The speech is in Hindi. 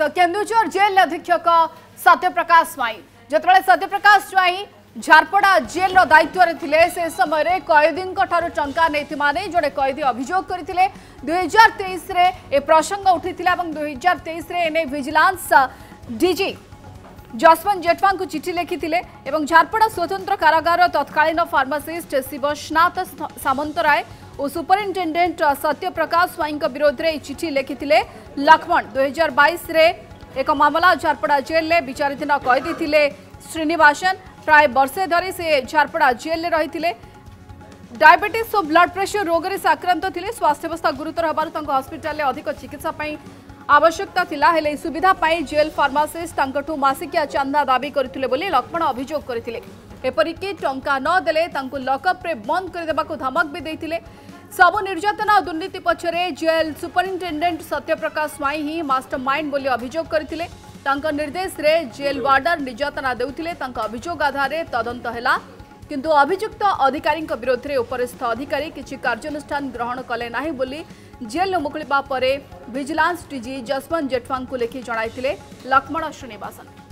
केन्दुझर जेल अधीक्षक सत्यप्रकाश स्वाई जिते सत्यप्रकाश स्वाई झारपड़ा जेल दायित्व थे से समय कैदी टंका नहीं जड़े कैदी अभियोग करते 2023 ए प्रसंग उठी 2023 एने विजिलेंस डीजी जसवंत जेठवा को चिठी लिखिते झारपड़ा स्वतंत्र कारागार तत्कालीन फार्मासिस्ट शिवस्नाथ सामंतराय और सुपरिटेडेट सत्यप्रकाश स्वाई विरोध में चिठी लिखिते लक्ष्मण 2022 एक मामला झारपड़ा जेल में विचाराधीन कैदी थे श्रीनिवासन प्राय वर्षे धरी से झारपड़ा जेल में रही डायबिटीज और ब्लड प्रेशर रोग से आक्रांत थे स्वास्थ्यावस्था गुरुतर होबार हस्पिटाल अधिक चिकित्सा आवश्यकता थिला हेले सुविधा पाई जेल फार्मासिस्ट मासिकिया चंदा दाबी करथिले बोली लक्ष्मण अभियोग करथिले एपरिकी टंका न देले तांको लॉकअप रे बंद कर देबाको धमक भी देथिले सबु निर्यातना और दुर्नीति पछरे जेल सुपरिटेडेंट सत्यप्रकाश स्वाई ही मास्टरमाइंड बोली अभियोग करथिले तांको निर्देश रे जेल वार्डर निर्यातना देउथिले तांको अभियोग आधार रे तदंत हैला किंतु अभियुक्त अधिकारी विरोध में उपरिस्थ अधिकारी किसी कार्यानुष्ठान ग्रहण कले नाही बोली जेल मुकुलिबा परे विजिलेंस डीजी जसवंत जेठवा को लिखि जणाइथिले लक्ष्मण श्रीनिवासन।